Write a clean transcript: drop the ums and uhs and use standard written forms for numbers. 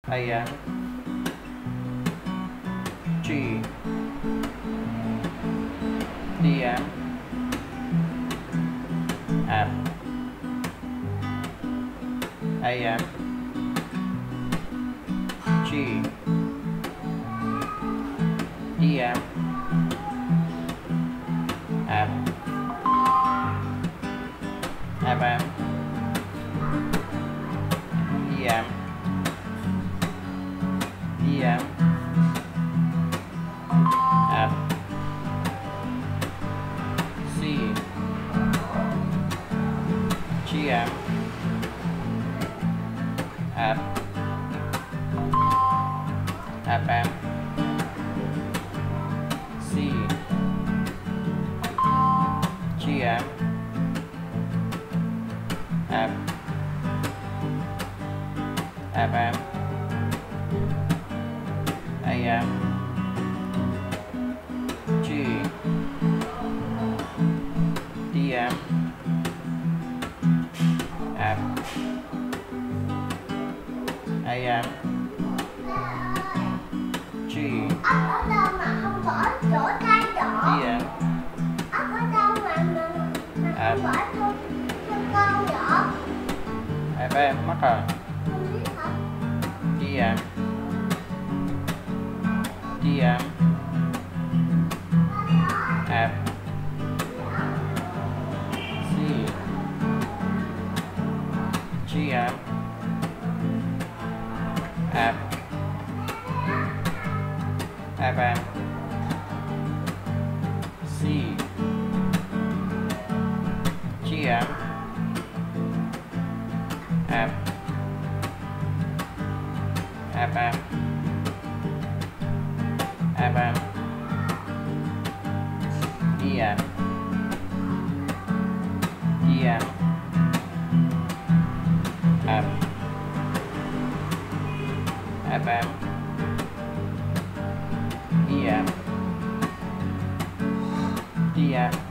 AM, G, DM, F, AM, G, DM, F, FM, EM, DM, F, C, GM, F, FM, C, GM, F, FM, AM, G, DM, F, AM, G, Ở đâu mà không bỏ chỗ tay đỏ? DM, Ở đâu mà không bỏ cho con nhỏ? FM mắc rồi. Không biết hả? DM, DM, F, C, GM, F, FM, C, GM, F, FM, FM, EM, EM, F, FM, EM, DM,